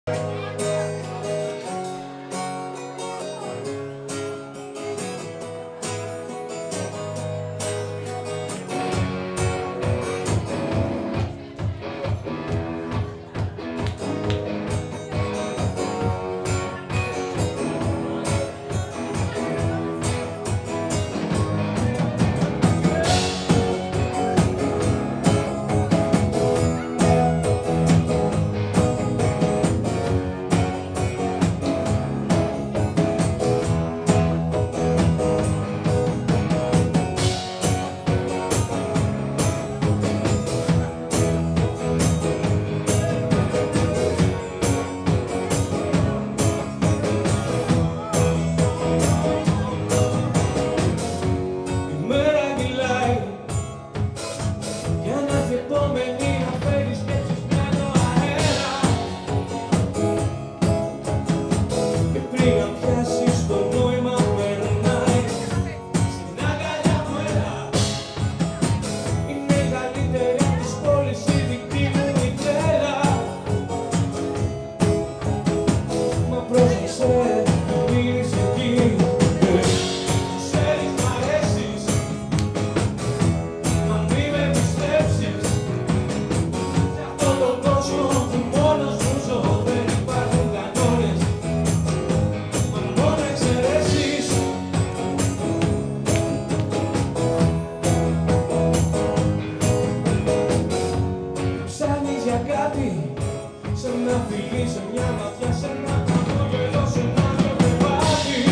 Σε ένα φιλί, σε μια ματιά, σε ένα χαμόγελο, σε ένα κρεβάτι.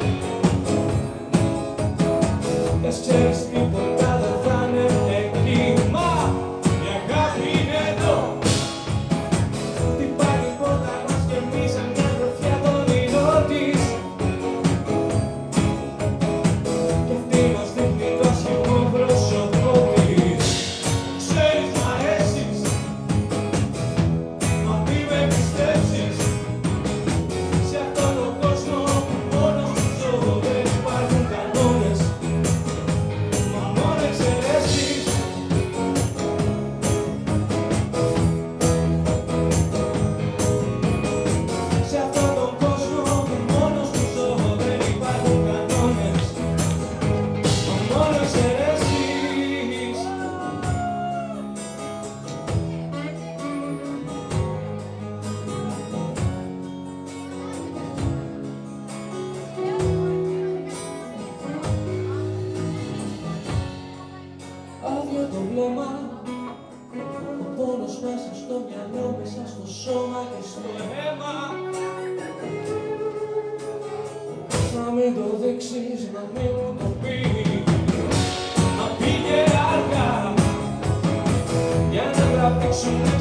Και ξέρεις τίποτα δεν θα είναι εκεί. Μα η αγάπη είναι εδώ. Χτυπάει την πόρτα μας και εμείς σαν μια γροθιά το όνειρό της. Κι αυτή μας δείχνει το άσχημο πρόσωπό της. Ξέρεις μ' αρέσεις, μα μη με πιστέψεις. Σε αυτόν τον κόσμο που μόνος του ζω δεν υπάρχουν κανόνες, μα μόνο εξαιρέσεις. Σε αυτόν τον κόσμο που μόνος του ζω δεν υπάρχουν κανόνες, μα μόνο εξαιρέσεις. Άδειο το βλέμμα, ο πόνος μέσα στο μυαλό, μέσα στο σώμα και στο αίμα. Να μην το δείξεις, να μην μου το πεις. Μα πήγε αργά για να τραβήξουμε